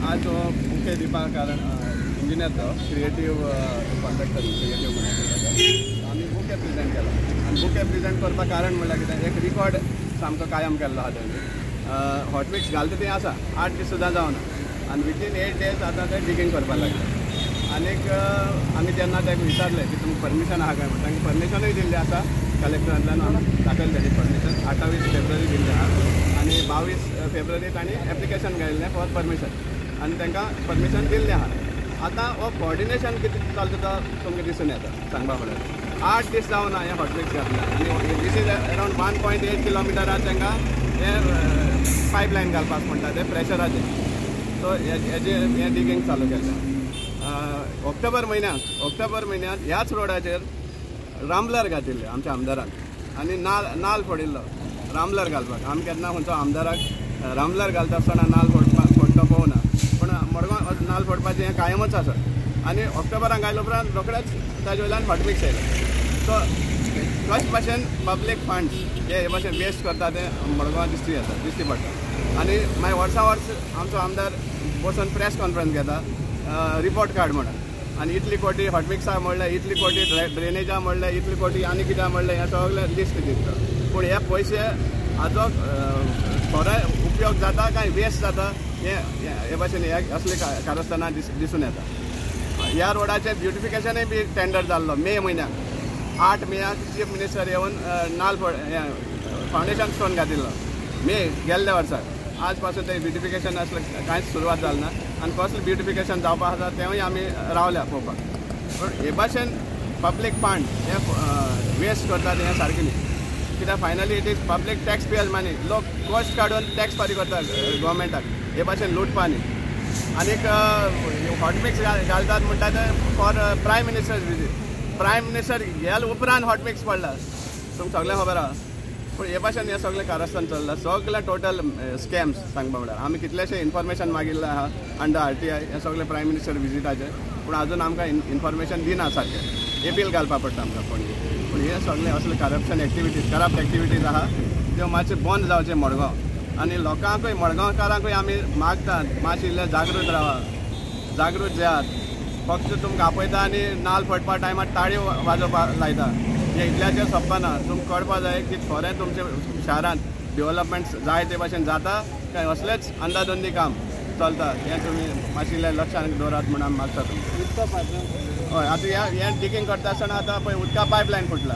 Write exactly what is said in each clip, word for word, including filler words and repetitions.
आज हो बुके दिवपा कारण इंजिनियर तो क्रिएटिव कॉन्ट्रॅक्टर क्रिएटिव म्हणटा आमी बुके प्रेजेंट केला आनी बुके प्रेजेंट करपा कारण म्हणल्यार कितें एक रिकॉर्ड सामको कायम केल्लो आहा तेणी हॉटमिक्स घालता तें आसा आठ दीस सुद्दां जावना आनी विथीन एट डेज आतां ते डिगींग करपाक लागले आनीक आमी जेन्ना ताका विचारलें की तुमकां परमिशन आहा काय म्हणटा तांकां परमिशनूय दिल्लें आसा कलेक्टरांतल्यान आमी दाखयलें तेणी परमिशन अठ्ठावीस फेब्रुवारी दिल्लें आहा आनी बावीस फेब्रुवारी तांणी एप्लिकेशन घायल्लें फॉर परमिशन आनी तांकां परमिशन दिल्लें आहा आतां हो कॉर्डिनेशन कितें चलता तो तुमकां दिसून येता सांगपा म्हळ्यार आठ दीस जावना हें हॉटमिक्स घातलें आनी दीस is around one point eight किलोमिटरार तांकां हें पायपलायन घालपाक म्हणटा तें प्रेशराचेर सो हेजें हें डिगींग चालू केल्लें ऑक्टोबर म्हयन्यांत ऑक्टोबर म्हयन्यांत ह्याच रोडाचेर रामलर घातिल्ले आमच्या आमदारान आनी नाल नाल फोडिल्लो रामलर घालपाक आमी केन्ना खंयचो आमदाराक रामलर घालता आसतना नाल फोडपाक फोडटो पळोवना पूण मडगांव नाल फोडपाचें हें कायमच आसा आनी ऑक्टोबराक घायल्या उपरांत रोखडेंच ताजे वयल्यान हॉटमिक्स येयलें सो कशे भाशेन पब्लीक फंड्स हे हे भाशेन वेस्ट करता ते मडगांव दिसती येता दिसती पडटा आनी मागीर वर्सा वर्स आमचो आमदार बसून प्रेस कॉन्फरन्स घेता रिपोर्ट कार्ड म्हणून आनी इतली कोटी हॉटमिक्सा म्हणलें इतली कोटी ड्रेनेजा म्हणलें इतली कोटी आनी कित्याक म्हणलें हें सगळें लिस्ट दिता पूण हे पयशे हाजो खरो उपयोग जाता काय वेस्ट जाता हे हे भाशेन हे असले कारस्थाना दिसून येता ह्या रोडाचें ब्युटिफिकेशनूय बी टेंडर जाल्लो मे म्हयन्याक आठ मेयाक चीफ मिनिस्टर येवन नाल फावंडेशन स्टोन घातिल्लो मे गेल्ल्या वर्साक आज पासून ते ब्युटिफिकेशन असलें कांयच सुरवात जाली ना आनी कसलें ब्युटिफिकेशन जावपाक आसा तेंवूय आमी रावल्या पळोवपाक पूण हे भाशेन पब्लीक फंड हे वेस्ट करतात हें सारकें न्ही कित्याक finally it is public tax payers money लोक कॉस्ट काडून टॅक्स फारीक करता गोवोरमेंटाक हे भाशेन लुटपा न्ही आनीक हॉटमिक्स घालतात म्हणटा ते for prime minister visit prime minister गेल्या उपरांत हॉटमिक्स पडला तुमकां सगळें खबर आहा पूण हे भाशेन हें सगळें कारस्थान चल्लां सगळें टोटल स्कॅम्स सांगपा म्हळ्यार आमी कितलेशे इन्फॉर्मेशन मागिल्लें आहा अंडर आर टी आय हें सगळें प्रायम मिनिस्टर विजीटाचें पूण आजून आमकां इन्फॉर्मेशन दिना सारकें एपील घालपा पडटा आमकां पणजे पूण हे सगळें असले करप्शन एक्टिविटीज करप्ट एक्टिविटीज आहा त्यो मातशे बंद जावचे मडगांव आनी लोकांकूय मडगांवकारांकूय आमी मागतात मातशें इल्लें जागृत रावा जागृत जायात फक्त तुमकां आपयता आनी नाल फोडपा टायमार ताळयो वाजोवपाक लायता हे इतल्याचेर सोंपना तुमकां कळपा जाय की खरें तुमच्या शारांत डेव्हलपमेंट जाय ते भाशेन जाता काय असलेच अंदाधुंदी काम चलता हें तुमी मातशें इल्लें लक्षांत दवरात म्हणून आमी मागता तुमकां हय आतां हें हें डिगींग करता आसतना आतां पळय उदका पायपलायन फुटला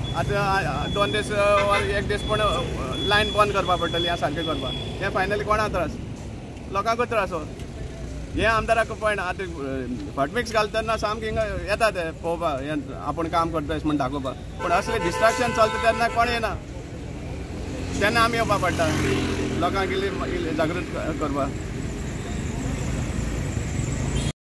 आतां दोन दीस वर एक दीस पूण लायन बंद करपा पडटली हें सारकें करपाक हें फायनली कोणाक त्रास लोकांकूच त्रास हो हे आमदाराक पळयना आतां हॉटमिक्स घालतना सामकें हिंगा येता ते पळोवपाक हें आपूण काम करता अशें म्हण दाखोवपाक पूण असलें डिस्ट्रॅक्शन चलता तेन्ना कोण येना तेन्ना आमी येवपा पडटा लोकांक इल्ली जागृत करपाक